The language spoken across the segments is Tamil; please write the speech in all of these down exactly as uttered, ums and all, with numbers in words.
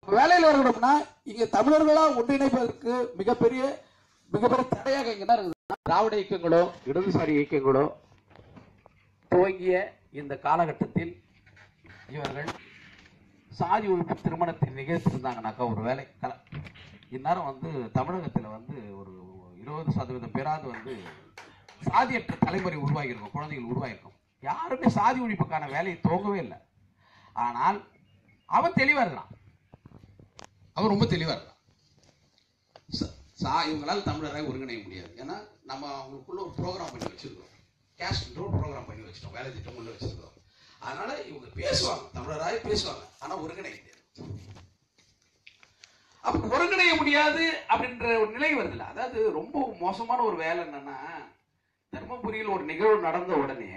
வேலையில் இருக்கணும்னா இங்க தமிழர்களா ஒன்றிணைப்பதற்கு மிகப்பெரிய மிகப்பெரிய தடையாக இங்க தான் இருக்குது. திராவிட இயக்கங்களோ இடதுசாரி இயக்கங்களோ துவங்கிய இந்த காலகட்டத்தில் இவர்கள் சாதி ஒழிப்பு திருமணத்தை நிகழ்த்திருந்தாங்கனாக்கா ஒரு வேலை இந்நேரம் வந்து தமிழகத்தில் வந்து ஒரு இருபது சதவீதம் பேராது வந்து சாதியற்ற தலைமுறை உருவாகியிருக்கும், குழந்தைகள் உருவாகிருக்கும். யாருமே சாதி ஒழிப்புக்கான வேலையை துவங்கவே இல்லை. ஆனால் அவன் தெளிவா இருக்கான், அவன் ரொம்ப தெளிவா இருக்கான். சா இவங்களால் தமிழராக ஒருங்கிணைய முடியாது. ஏன்னா நம்ம அவங்களுக்குள்ள ஒரு ப்ரோக்ராம் பண்ணி வச்சிருக்கோம், கேஸ்ட் ப்ரோக்ராம் பண்ணி வச்சிருக்கோம், வேலை திட்டம் உள்ள வச்சிருக்கோம். அதனால இவங்க பேசுவாங்க, தமிழராக பேசுவாங்க, ஆனா ஒருங்கிணைய முடியாது. அப்ப ஒருங்கிணைய முடியாது அப்படின்ற ஒரு நிலை வருதுல்ல. அதாவது ரொம்ப மோசமான ஒரு வேலை என்னன்னா, தர்மபுரியில் ஒரு நிகழ்வு நடந்த உடனே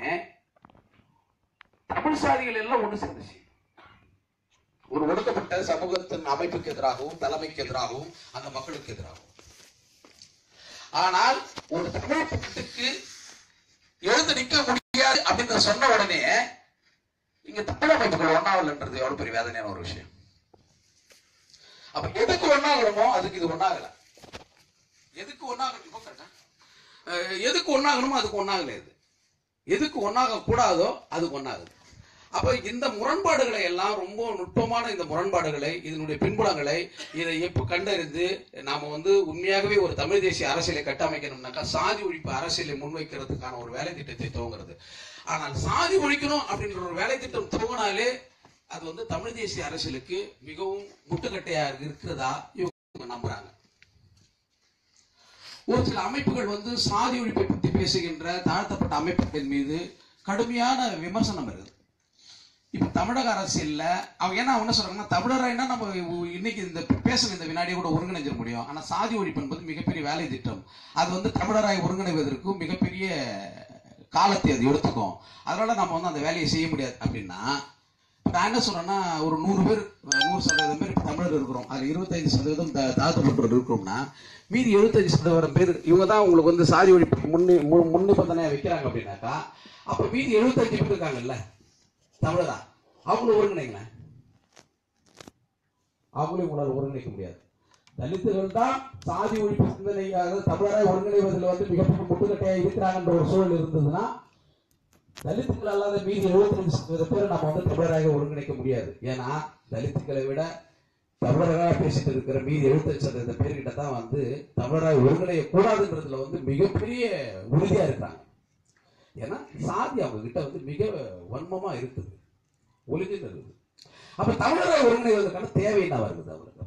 தமிழ் சாதிகள் எல்லாம் ஒண்ணு சேர்ந்துச்சு. ஒரு ஒடுக்கப்பட்ட சமூகத்தின் அமைப்புக்கு எதிராகவும் தலைமைக்கு எதிராகவும் அந்த மக்களுக்கு எதிராகவும். ஆனால் ஒரு தமிழ் நாட்டுக்கு எழுந்து நிற்க முடியாது அப்படின்னு சொன்ன உடனே இங்க தமிழ் அமைப்புகள் ஒன்னாகலன்றது எவ்வளவு பெரிய வேதனையான ஒரு விஷயம். அப்ப எதுக்கு ஒன்னாகணுமோ அதுக்கு இது ஒன்னாகல. எதுக்கு ஒன்னாகணும் கேட்டா எதுக்கு ஒன்னாகணுமோ அதுக்கு ஒன்னாகல. இது எதுக்கு ஒன்னாக கூடாதோ அதுக்கு ஒன்னாகுது. அப்ப இந்த முரண்பாடுகளை எல்லாம், ரொம்ப நுட்பமான இந்த முரண்பாடுகளை, இதனுடைய பின்புலங்களை இதை எப்ப கண்டறிந்து நாம வந்து உண்மையாகவே ஒரு தமிழ் தேசிய அரசியலை கட்டமைக்கணும்னாக்கா சாதி ஒழிப்பு அரசியலை முன்வைக்கிறதுக்கான ஒரு வேலை திட்டத்தை துவங்குறது. ஆனால் சாதி ஒழிக்கணும் அப்படின்ற ஒரு வேலை திட்டம் துவங்கினாலே அது வந்து தமிழ் தேசிய அரசியலுக்கு மிகவும் முட்டுக்கட்டையா இருக்கிறதா இவங்க நம்புறாங்க. ஒரு சில அமைப்புகள் வந்து சாதி ஒழிப்பை பற்றி பேசுகின்ற தாழ்த்தப்பட்ட அமைப்புகள் மீது கடுமையான விமர்சனம் இருக்குது. இப்ப தமிழக அரசியல்ல அவங்க என்ன என்ன சொல்றாங்கன்னா, தமிழராய்னா நம்ம இன்னைக்கு இந்த பேசுற இந்த வினாடியை கூட ஒருங்கிணைஞ்சிட முடியும். ஆனா சாதி ஒழிப்பு என்பது மிகப்பெரிய வேலை திட்டம். அது வந்து தமிழராய் ஒருங்கிணைவதற்கு மிகப்பெரிய காலத்தை அது எடுத்துக்கும். அதனால நம்ம வந்து அந்த வேலையை செய்ய முடியாது அப்படின்னா, நான் என்ன சொல்றேன்னா, ஒரு நூறு பேர் நூறு சதவீதம் பேர் தமிழர் இருக்கிறோம், அது இருபத்தைந்து சதவீதம் தாழ்த்தப்பட்டவர் இருக்கிறோம்னா மீதி எழுபத்தஞ்சு சதவீதம் பேர் இவங்க தான் உங்களுக்கு வந்து சாதி ஒழிப்பு முன்னே முன்னிபந்தனை வைக்கிறாங்க அப்படின்னாக்கா, அப்ப மீதி எழுபத்தஞ்சு பேர் இருக்காங்கல்ல தமிழரா, அவங்களும் ஒருங்கிணைங்க. அவங்களையும் உங்களால் ஒருங்கிணைக்க முடியாது. தலித்துகள் தான் சாதி ஒழிப்பு சிந்தனையாக தமிழராய் ஒருங்கிணைவதில் வந்து மிகப்பெரிய முட்டுக்கட்டையா இருக்கிறாங்கன்ற ஒரு சூழல் இருந்ததுன்னா, தலித்துக்கள் அல்லாத மீதி எழுபத்தஞ்சு சதவீத பேரை நம்ம வந்து தமிழராக ஒருங்கிணைக்க முடியாது. ஏன்னா தலித்துக்களை விட தமிழராக பேசிட்டு இருக்கிற மீதி எழுபத்தஞ்சு சதவீத பேர்கிட்ட தான் வந்து தமிழராக ஒருங்கிணைய கூடாதுன்றதுல வந்து மிகப்பெரிய உறுதியா இருக்கிறாங்க. ஏன்னா சாதி அவங்க கிட்ட வந்து மிக வன்மமா இருக்குது, ஒளிஞ்சுன்னு இருக்குது. அப்ப தமிழராக ஒருங்கிணைவதற்கான தேவை என்ன வருது அவங்களுக்கு?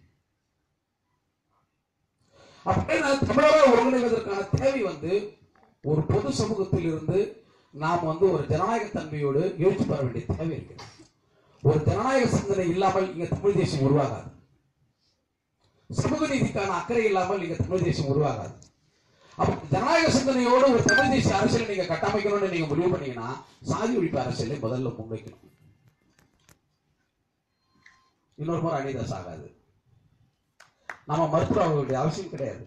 அப்படின்னா தமிழராக ஒருங்கிணைவதற்கான தேவை வந்து ஒரு பொது சமூகத்தில் இருந்து நாம் வந்து ஒரு ஜனநாயக தன்மையோடு எழுச்சி பெற வேண்டிய தேவை இருக்கிறது. ஒரு ஜனநாயக சிந்தனை இல்லாமல் இங்க தமிழ் தேசியம் உருவாகாது. சமூக நீதிக்கான அக்கறை இல்லாமல் இங்க தமிழ் தேசியம் உருவாகாது. அப்ப ஜனநாயக சிந்தனையோடு ஒரு தமிழ் தேசிய அரசியலை நீங்க கட்டமைக்கணும்னு நீங்க முடிவு பண்ணீங்கன்னா சாதி ஒழிப்பு அரசியலை முதல்ல முன்வைக்கணும். இன்னொரு முறை அனிதாஸ் ஆகாது. நம்ம மருத்துவ அவர்களுடைய அவசியம் கிடையாது.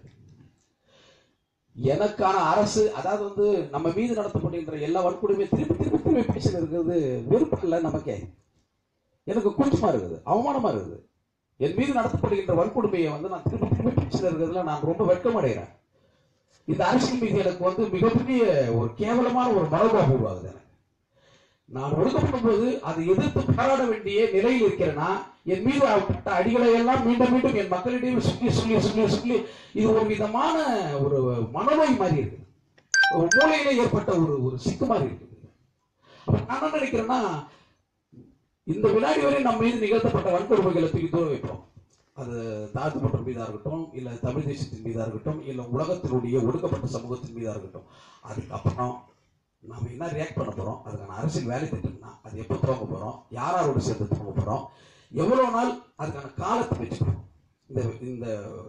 எனக்கான அரசு, அதாவது வந்து நம்ம மீது நடத்தப்படுகின்ற எல்லா வன்கொடுமையும் திருப்பி திருப்பி திருப்பி பேசிட்டு இருக்கிறது விருப்பம் இல்லை நமக்கே. எனக்கு கூச்சமா இருக்குது, அவமானமா இருக்குது. என் மீது நடத்தப்படுகின்ற வன்கொடுமையை வந்து நான் திருப்பி திருப்பி பேசிட்டு இருக்கிறதுல நான் ரொம்ப வெட்கம் அடைகிறேன். இந்த அரசியல் மீது எனக்கு வந்து மிகப்பெரிய ஒரு கேவலமான ஒரு மனோபாவம் உருவாகுது. எனக்கு நான் ஒடுக்கப்படும் போது அதை எதிர்த்து போராட வேண்டிய நிலையில் இருக்கிறேன்னா, என் மீது பட்ட அடிகளை எல்லாம் மீண்டும் மீண்டும் என் மக்களிடையே சொல்லி சொல்லி சொல்லி சொல்லி இது ஒரு விதமான ஒரு மனநோய் மாதிரி இருக்கு, ஒரு மூளையில ஏற்பட்ட ஒரு ஒரு சிக்கு மாதிரி இருக்கு. அப்ப நான் என்ன நினைக்கிறேன்னா, இந்த வினாடி வரை நம்ம மீது நிகழ்த்தப்பட்ட வன்கொடுமைகளை தூக்கி தூர வைப்போம். அது தாழ்த்தப்பட்ட மீதா இருக்கட்டும், இல்ல தமிழ் தேசத்தின் மீதா இருக்கட்டும், இல்ல உலகத்தினுடைய ஒடுக்கப்பட்ட சமூகத்தின் மீதா இருக்கட்டும். அதுக்கப்புறம் நாம என்ன ரியாக்ட் பண்ண போறோம், அதுக்கான அரசியல் வேலை திட்டம்னா அது எப்போ துவங்க போறோம், யாரோட சேர்ந்து துவங்க போறோம், எவ்வளவு நாள் அதுக்கான காலத்தை வச்சுக்கணும். இந்த இந்த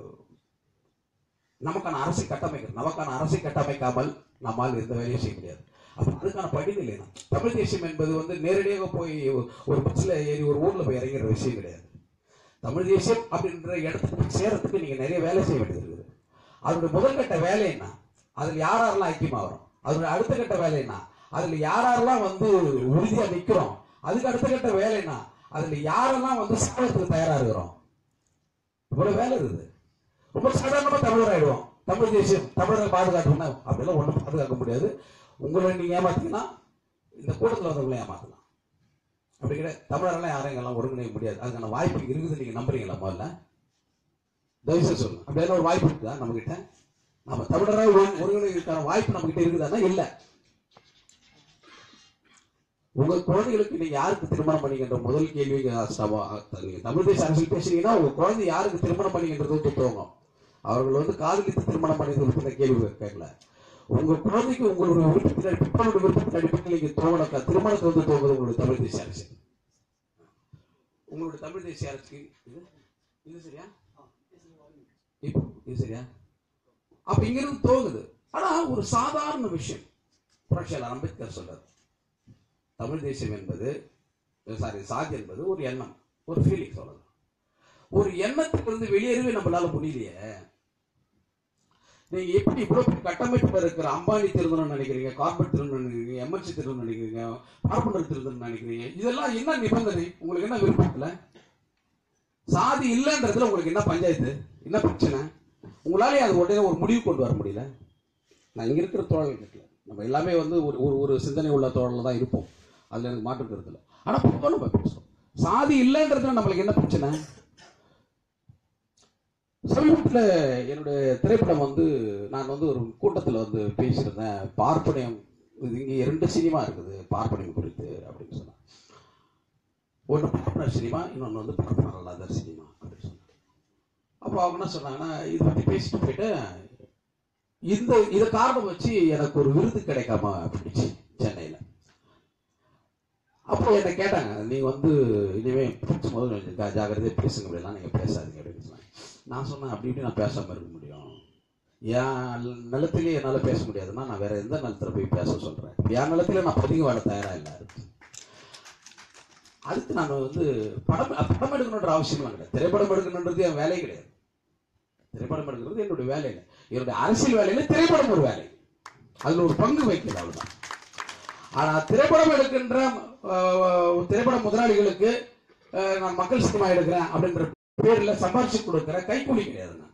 நமக்கான அரசை கட்டமைக்கணும். நமக்கான அரசை கட்டமைக்காமல் நம்மால் எந்த வேலையும் செய்ய முடியாது. அப்ப அதுக்கான படிநிலை தான். தமிழ் தேசியம் என்பது வந்து நேரடியாக போய் ஒரு பஸ்ல ஏறி ஒரு ஊர்ல போய் இறங்கிற விஷயம் கிடையாது. தமிழ் தேசியம் அப்படின்ற இடத்துக்கு சேரத்துக்கு நீங்க நிறைய வேலை செய்ய வேண்டியது இருக்குது. அதோட முதல்கட்ட வேலை என்ன, அதுல யாரெல்லாம் ஐக்கியமா வரும். அதோட அடுத்த கட்ட வேலை என்ன, அதுல யாரெல்லாம் வந்து உறுதியா நிக்கிறோம். அதுக்கு அடுத்த கட்ட வேலை என்ன, அதுல யாரெல்லாம் வந்து சாதத்துக்கு தயாரா இருக்கிறோம். இவ்வளவு வேலை இருக்குது. ரொம்ப சாதாரணமா தமிழர் ஆயிடுவோம். தமிழ் தேசியம் தமிழரை பாதுகாக்கணும்னா அப்படிலாம் ஒன்றும் பாதுகாக்க முடியாது. உங்களை நீங்க ஏமாத்தீங்கன்னா இந்த கூட்டத்தில் வந்தவங்களை ஏமாத்தலாம். அப்படி கிடையாது. தமிழரெல்லாம் யாரையும் எல்லாம் ஒருங்கிணைக்க முடியாது. அதுக்கான வாய்ப்பு இருக்குது. நீங்க நம்புறீங்களா? முதல்ல தயவுசெய்து சொல்லுங்க. அப்படியே ஒரு வாய்ப்பு இருக்குதா நம்ம கிட்ட? நம்ம தமிழராக ஒருங்கிணைக்கான வாய்ப்பு நம்ம கிட்ட இருக்குதானா? இல்ல. உங்க குழந்தைகளுக்கு நீங்க யாருக்கு திருமணம் பண்ணிக்கின்ற முதல் கேள்வி நீங்க தமிழ் தேச அரசியல் பேசுறீங்கன்னா உங்க குழந்தை யாருக்கு திருமணம் பண்ணிக்கின்றது தோணும். அவர்கள் வந்து காதலித்து திருமணம் பண்ணி கேள்வி கேட்கல. உங்க குழந்தைக்கு உங்களுடைய விருப்பத்தின் பிற்பனுடைய விருப்பத்தின் அடிப்படையில் நீங்க தோணக்க திருமணத்தை வந்து தோங்குது உங்களுடைய தமிழ் தேசிய அரசியல். உங்களுடைய தமிழ் தேசிய அரசியல் இது இது சரியா? இப்போ இது சரியா? அப்ப இங்கிருந்து தோகுது. ஆனா ஒரு சாதாரண விஷயம் புரட்சியாளர் அம்பேத்கர் சொல்றாரு, தமிழ் தேசியம் என்பது சாரி சாதி என்பது ஒரு எண்ணம், ஒரு ஃபீலிங் சொல்றது. ஒரு எண்ணத்துக்கு வெளியேறவே நம்மளால முடியலையே. நீங்க எப்படி இவ்வளவு கட்டமைப்பு இருக்கிற அம்பானி திருந்தணும்னு நினைக்கிறீங்க, கார்பரேட் திருந்தணும்னு நினைக்கிறீங்க, எம்என்சி திருந்தணும்னு நினைக்கிறீங்க, பார்ப்பனர் திருந்தணும்னு நினைக்கிறீங்க. இதெல்லாம் என்ன நிபந்தனை? உங்களுக்கு என்ன விருப்பத்துல சாதி இல்லைன்றதுல உங்களுக்கு என்ன பஞ்சாயத்து, என்ன பிரச்சனை? உங்களாலே அது உடனே ஒரு முடிவு கொண்டு வர முடியல. நான் இங்க இருக்கிற தோழர்கள் கேட்கல, நம்ம எல்லாமே வந்து ஒரு ஒரு சிந்தனை உள்ள தோழர்கள் தான் இருப்போம். அதுல எனக்கு மாற்று கருத்து இல்லை. ஆனா பொதுவாக நம்ம பேசுறோம் சாதி இல்லைன்றதுல நம்மளுக்கு என்ன பிரச்சனை? சமீபத்தில் என்னுடைய திரைப்படம் வந்து நான் வந்து ஒரு கூட்டத்தில் வந்து பேசியிருந்தேன். பார்ப்பனியம் இங்கே இரண்டு சினிமா இருக்குது பார்ப்பனியம் குறித்து அப்படின்னு சொன்னேன். ஒன்று பார்ப்பனர் சினிமா, இன்னொன்று வந்து பார்ப்பனர் அல்லாத சினிமா அப்படின்னு சொன்னாங்க. அப்போ அவங்க என்ன சொன்னாங்கன்னா, இதை பற்றி பேசிட்டு போயிட்டு இந்த இதை காரணம் வச்சு எனக்கு ஒரு விருது கிடைக்காம அப்படிச்சு சென்னையில். அப்போ என்னை கேட்டாங்க, நீங்க வந்து இனிமே பேசும்போது ஜாகிரதையாக பேசுங்க, அப்படிலாம் நீங்க பேசாதீங்க அப்படின்னு சொன்னாங்க. நான் சொன்னேன், அப்படி இப்படி நான் பேசாம இருக்க முடியும். என் நிலத்திலேயே என்னால் பேச முடியாதுன்னா நான் வேற எந்த நிலத்துல போய் பேச சொல்றேன்? என் நிலத்தில நான் பதிவு வாழ தயாரா இல்லை. அதுக்கு நான் வந்து படம் படம் எடுக்கணுன்ற அவசியம்லாம் கிடையாது. திரைப்படம் எடுக்கணுன்றது என் வேலையே கிடையாது. திரைப்படம் எடுக்கிறது என்னுடைய வேலை இல்லை. என்னுடைய அரசியல் வேலையில திரைப்படம் ஒரு வேலை, அதுல ஒரு பங்கு வைக்கிறது, அவ்வளவுதான். ஆனா திரைப்படம் எடுக்கின்ற திரைப்பட முதலாளிகளுக்கு நான் மக்கள் சினிமா எடுக்கிறேன் அப்படின்ற பேர்ல சம்பாதிச்சு கொடுக்கிற கைக்கூலி கிடையாது. நான்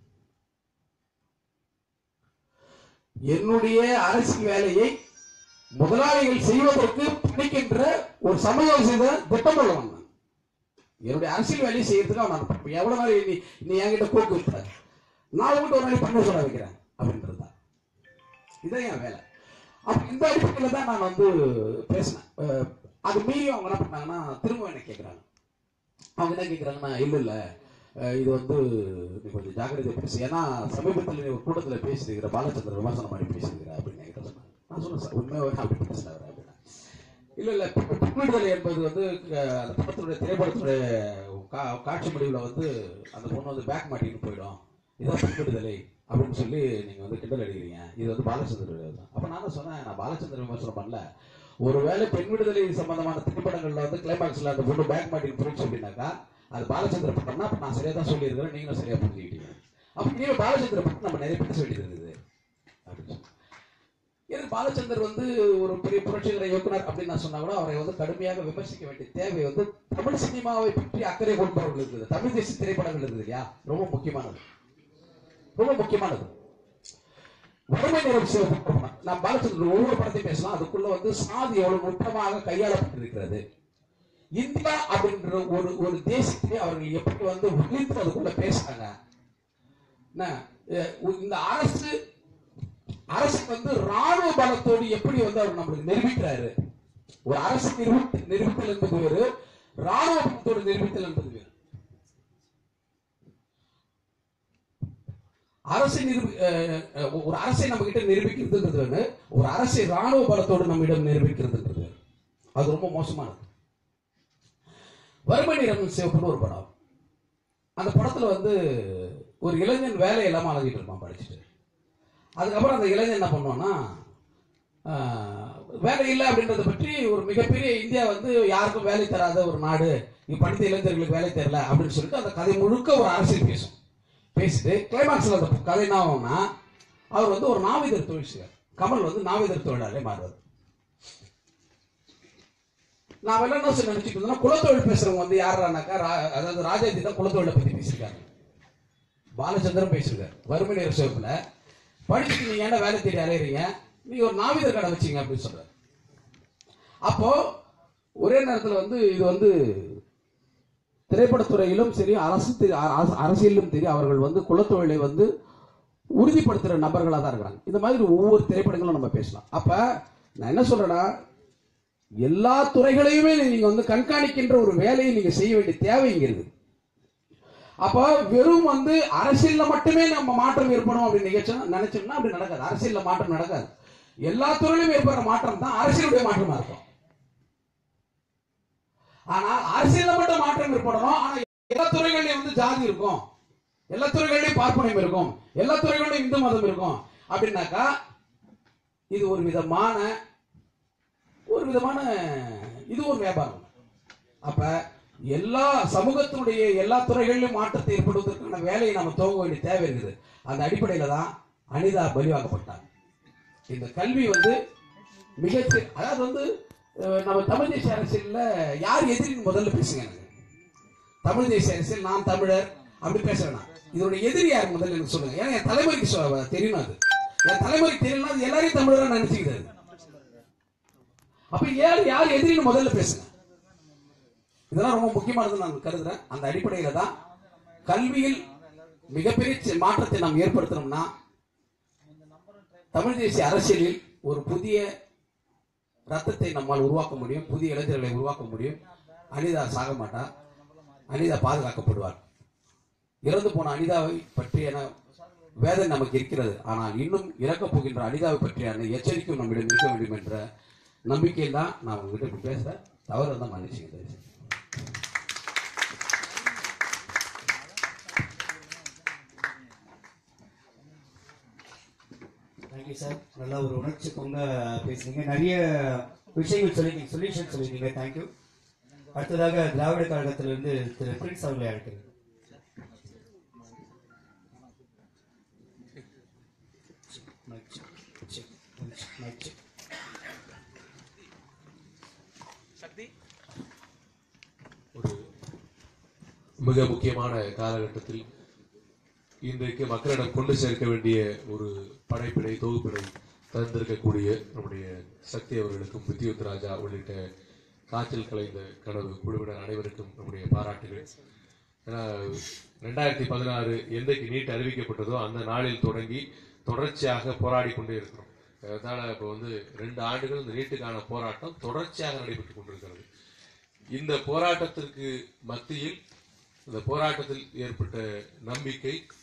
என்னுடைய அரசியல் வேலையை முதலாளிகள் செய்வதற்கு பிடிக்கின்ற ஒரு சமயோசித திட்டம் உள்ளவன். என்னுடைய அரசியல் வேலையை செய்யறதுக்கு அவன் எவ்வளவு நாள் நீ நீ என்கிட்ட கோக்கு வைக்கிற, நான் உங்கள்கிட்ட ஒரு நாளைக்கு பண்ண சொல்ல வைக்கிறேன் அப்படின்றது தான். இதான் என் வேலை. அப்ப இந்த அடிப்படையில் தான் நான் வந்து பேசினேன். அது மீறி அவங்க என்ன பண்ணாங்கன்னா திரும்ப என்ன கேட்குறாங்க. அவங்க என்ன கேட்குறாங்கன்னா, இல்லை இல்லை இது வந்து நீ கொஞ்சம் ஜாக்கிரதையாக பேசு, ஏன்னா சமீபத்தில் நீ ஒரு கூட்டத்தில் பேசியிருக்கிற பாலச்சந்திர விமர்சனம் பண்ணி பேசியிருக்கிற அப்படின்னு என்கிட்ட சொன்னாங்க. நான் சொன்னேன், சார் உண்மையாக அப்படி பேசினார் அப்படின்னா. இல்லை இல்லை விடுதலை என்பது வந்து அந்த படத்துடைய திரைப்படத்துடைய காட்சி முடிவில் வந்து அந்த பொண்ணு வந்து பேக் மாட்டின்னு போயிடும், இதான் விடுதலை அப்படின்னு சொல்லி நீங்க வந்து கிண்டல் அடிக்கிறீங்க, இது வந்து பாலச்சந்திர தான். அப்ப நான் சொன்னேன், நான் பாலச்சந்திர விமர்சனம் பண்ணல. ஒருவேளை பெண் விடுதலை சம்பந்தமான திரைப்படங்கள்ல வந்து கிளைமாக்ஸ்ல அந்த பொண்ணு பேக் மாட்டின்னு போயிடுச்சு அப்படின்னாக்கா அது பாலச்சந்திர பட்டம்னா அப்ப நான் சரியா தான் சொல்லி இருக்கிறேன், நீங்களும் சரியா புரிஞ்சுக்கிட்டீங்க. அப்ப நீங்க பாலச்சந்திர பட்டம் நம்ம நிறைய பேச வேண்டியது இருக்குது அப்படின்னு. எனக்கு பாலச்சந்தர் வந்து ஒரு பெரிய புரட்சிகர இயக்குனர் அப்படின்னு நான் சொன்னா கூட அவரை வந்து கடுமையாக விமர்சிக்க வேண்டிய தேவை வந்து தமிழ் சினிமாவை பற்றி அக்கறை கொண்டவர்கள் இருக்குது, தமிழ் தேசிய திரைப்படங்கள் இருக்குது இல்லையா, ரொம்ப முக்கியமானது, ரொம்ப முக்கியமானது. வறுமை நிறம் நாம் பாலச்சந்திரன் ஒவ்வொரு படத்தையும் பேசலாம். அதுக்குள்ள வந்து சாதி எவ்வளவு நுட்பமாக கையாளப்பட்டிருக்கிறது. இந்தியா அப்படின்ற ஒரு ஒரு தேசத்தை அவர்கள் எப்படி வந்து ஒழித்து அதுக்குள்ள பேசுறாங்க. இந்த அரசு அரசு வந்து ராணுவ பலத்தோடு எப்படி வந்து அவர் நம்மளுக்கு நிரூபிக்கிறாரு. ஒரு அரசு நிரூபித்தல் என்பது வேறு, ராணுவ பலத்தோடு நிரூபித்தல் என்பது வேறு. அரசை ஒரு அரசை நம்ம கிட்ட நிரூபிக்கிறது, ஒரு அரசை ராணுவ பலத்தோடு நம்மிடம் நிரூபிக்கிறது, அது ரொம்ப மோசமானது. வறுமை நிறம் சிவப்புன்னு ஒரு படம். அந்த படத்துல வந்து ஒரு இளைஞன் வேலை இல்லாம அழகிட்டு இருப்பான் படிச்சுட்டு. அதுக்கப்புறம் அந்த இளைஞன் என்ன பண்ணுவான்னா, வேலை இல்லை அப்படின்றத பற்றி ஒரு மிகப்பெரிய இந்தியா வந்து யாருக்கும் வேலை தராத ஒரு நாடு, இங்க படித்த இளைஞர்களுக்கு வேலை தரல அப்படின்னு சொல்லிட்டு அந்த கதை முழுக்க ஒரு அரசியல் பேசும். பேசிட்டு கிளைமாக்ஸ்ல அந்த கதை என்ன ஆகும்னா, அவர் வந்து ஒரு நாவிதர் தொழில் செய்வார். கமல் வந்து நாவிதர் தொழிலாளே மாறுவார். நான் என்ன நினைச்சிட்டு இருந்தேன்னா, குலத்தொழில் பேசுறவங்க வந்து யாரானாக்கா, அதாவது ராஜாஜி தான் குலத்தொழிலை பத்தி பேசியிருக்காங்க. பாலச்சந்திரன் பேசியிருக்காரு வறுமை நேர சிவப்புல. படிச்சுட்டு நீங்க என்ன வேலை தேடி அலையிறீங்க, நீங்க ஒரு நாவிதர் கடை வச்சீங்க அப்படின்னு சொல்றாரு. அப்போ ஒரே நேரத்தில் வந்து இது வந்து திரைப்படத்துறையிலும் சரி அரசு அரசியலிலும் சரி அவர்கள் வந்து குலத்தொழிலை வந்து உறுதிப்படுத்துற நபர்களாக தான் இருக்கிறாங்க. இந்த மாதிரி ஒவ்வொரு திரைப்படங்களும் நம்ம பேசலாம். அப்ப நான் என்ன சொல்றேன்னா, எல்லா துறைகளையுமே நீங்க வந்து கண்காணிக்கின்ற ஒரு வேலையை நீங்க செய்ய வேண்டிய தேவை இங்க இருக்கு. அப்ப வெறும் வந்து அரசியல்ல மட்டுமே நம்ம மாற்றம் ஏற்படும் அப்படின்னு நினைச்சோம்னா அப்படி நடக்காது. அரசியல்ல மாற்றம் நடக்காது. எல்லா துறையிலும் ஏற்படுற மாற்றம் தான் அரசியலுடைய மாற்றமா இருக்கும். ஆனா அரசியல்ல மட்டும் மாற்றம் ஏற்படணும். ஆனா எல்லா துறைகளையும் வந்து ஜாதி இருக்கும், எல்லா துறைகளிலும் பார்ப்பனியம் இருக்கும், எல்லா துறைகளிலும் இந்து மதம் இருக்கும் அப்படின்னாக்கா இது ஒரு விதமான ஒரு விதமான இது ஒரு வியாபாரம். அப்ப எல்லா சமூகத்தினுடைய எல்லா துறைகளிலும் மாற்றத்தை ஏற்படுவதற்கான வேலையை நம்ம துவங்க வேண்டிய தேவை இருக்குது. அந்த அடிப்படையில தான் அனிதா பலிவாக்கப்பட்டாங்க. இந்த கல்வி வந்து மிக அதாவது வந்து நம்ம தமிழ் தேசிய அரசியல்ல யார் எதிரின்னு முதல்ல பேசுங்க. தமிழ் தேசிய அரசியல் நான் தமிழர் அப்படி பேச வேணாம். இதோட எதிரி யார் முதல்ல எனக்கு சொல்லுங்க. ஏன்னா என் தலைமுறைக்கு தெரியும், அது என் தலைமுறைக்கு தெரியல, அது எல்லாரையும் தமிழரா நினைச்சுக்கிறது. அப்ப யார் யார் எதிரின்னு முதல்ல பேசுங்க. இதெல்லாம் ரொம்ப முக்கியமானது நான் கருதுறேன். அந்த அடிப்படையில தான் கல்வியில் மிகப்பெரிய மாற்றத்தை நாம் ஏற்படுத்தணும்னா தமிழ் தேசிய அரசியலில் ஒரு புதிய ரத்தத்தை நம்மால் உருவாக்க முடியும், புதிய இளைஞர்களை உருவாக்க முடியும். அனிதா சாக மாட்டார், அனிதா பாதுகாக்கப்படுவார். இறந்து போன அனிதாவை பற்றிய வேதனை நமக்கு இருக்கிறது. ஆனால் இன்னும் இறக்கப் போகின்ற அனிதாவை பற்றியான எச்சரிக்கையும் நம்மிடம் இருக்க வேண்டும் என்ற நம்பிக்கையில் தான் நான் உங்ககிட்ட இப்படி பேசுறேன். தவறு தான் மன்னிச்சுங்க. Thank you sir. நல்லா ஒரு உணர்ச்சி பொங்க பேசுறீங்க, நிறைய விஷயங்கள் சொல்லிருக்கீங்க, சொல்யூஷன் சொல்லிருக்கீங்க. தேங்க்யூ. அடுத்ததாக திராவிட கழகத்திலிருந்து திரு பிரின்ஸ் அவர்களை அழைக்கிறேன். ஒரு மிக முக்கியமான காலகட்டத்தில் இன்றைக்கு மக்களிடம் கொண்டு சேர்க்க வேண்டிய ஒரு படைப்பிடை தொகுப்பிடை தந்திருக்கக்கூடிய நம்முடைய சக்தி அவர்களுக்கும் வித்யுத் ராஜா உள்ளிட்ட காற்றில் கலைந்த கனவு குழுவினர் அனைவருக்கும் நம்முடைய பாராட்டுகள். ஏன்னா ரெண்டாயிரத்தி பதினாறு என்றைக்கு நீட் அறிவிக்கப்பட்டதோ அந்த நாளில் தொடங்கி தொடர்ச்சியாக போராடி கொண்டே இருக்கிறோம். அதனால இப்போ வந்து ரெண்டு ஆண்டுகள் இந்த நீட்டுக்கான போராட்டம் தொடர்ச்சியாக நடைபெற்றுக் கொண்டிருக்கிறது. இந்த போராட்டத்திற்கு மத்தியில் இந்த போராட்டத்தில் ஏற்பட்ட நம்பிக்கை